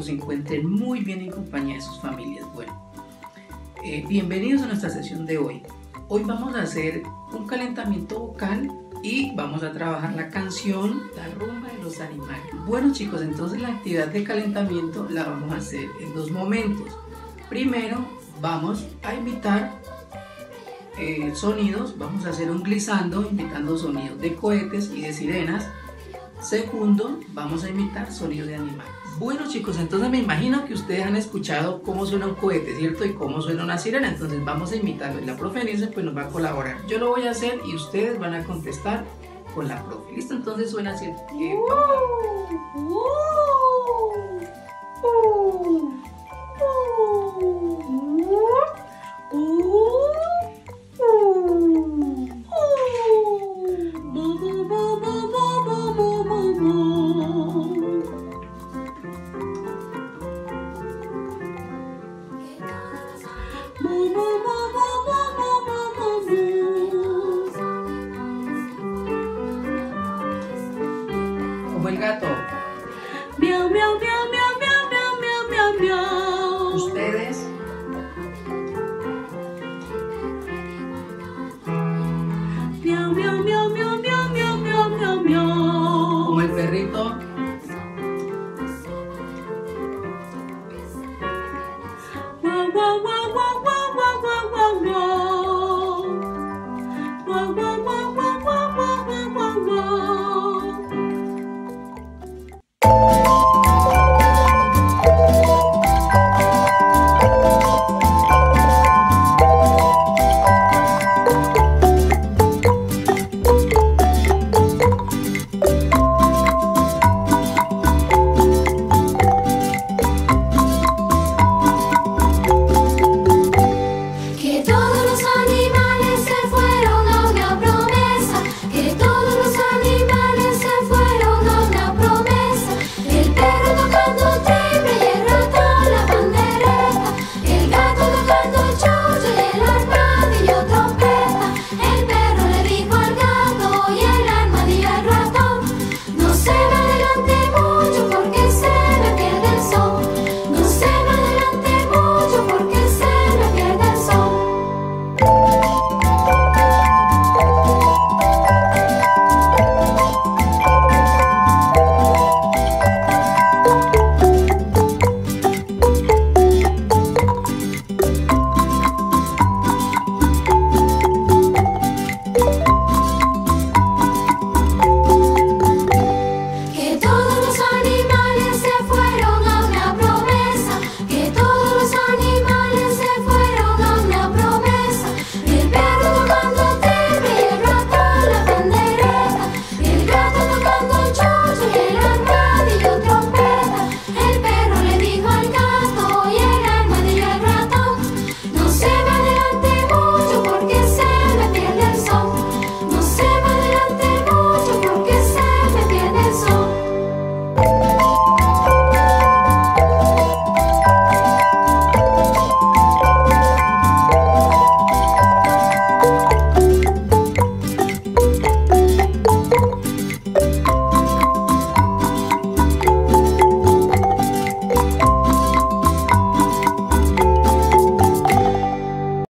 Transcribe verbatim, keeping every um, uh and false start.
todos se encuentren muy bien en compañía de sus familias. Bueno, eh, bienvenidos a nuestra sesión de hoy. Hoy vamos a hacer un calentamiento vocal y vamos a trabajar la canción La Rumba de los Animales. Bueno chicos, entonces la actividad de calentamiento la vamos a hacer en dos momentos. Primero vamos a imitar eh, sonidos, vamos a hacer un glissando imitando sonidos de cohetes y de sirenas. Segundo, vamos a imitar sonidos de animales. Bueno chicos, entonces me imagino que ustedes han escuchado cómo suena un cohete, ¿cierto? Y cómo suena una sirena, entonces vamos a imitarlo y la profe Nice pues nos va a colaborar. Yo lo voy a hacer y ustedes van a contestar con la profe. ¿Listo? Entonces suena así. Eh, Moo moo moo